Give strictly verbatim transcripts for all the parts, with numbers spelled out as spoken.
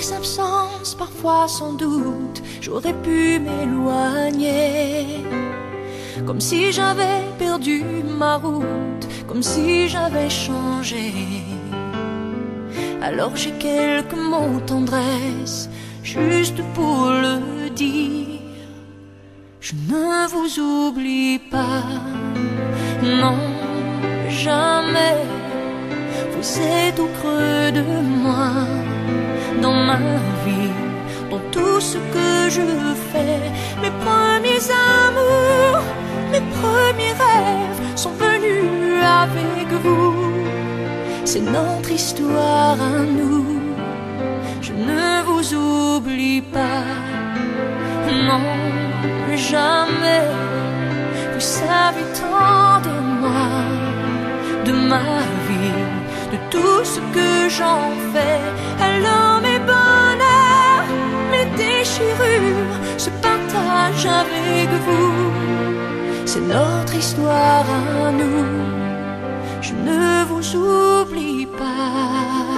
tes absences, parfois sans doute, j'aurais pu m'éloigner. Comme si j'avais perdu ma route, comme si j'avais changé. Alors j'ai quelques mots tendresse, juste pour le dire. Je ne vous oublie pas, non, jamais. Vous êtes au creux de moi, dans ma vie, dans tout ce que je fais. Mes premiers amours, mes premiers rêves sont venus avec vous. C'est notre histoire à nous. Je ne vous oublie pas, non, jamais. Vous savez tant de moi, de ma vie, de tout ce que j'en fais. Alors mes bonheurs, mes déchirures se partagent avec vous. C'est notre histoire à nous. Je ne vous oublie pas.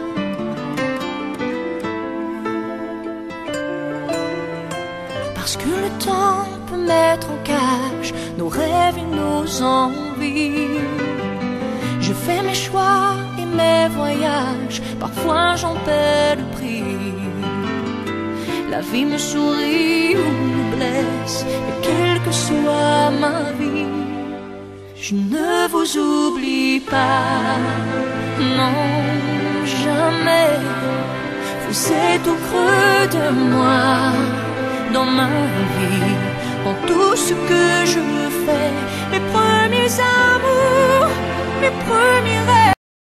Parce que le temps peut mettre en cage nos rêves et nos envies. Je fais mes choix et mes voyages, parfois j'en paie le prix. La vie me sourit ou me blesse, et quelle que soit ma vie, je ne vous oublie pas, non, jamais. Vous êtes au creux de moi, dans ma vie, dans tout ce que je fais. Mes premiers amours,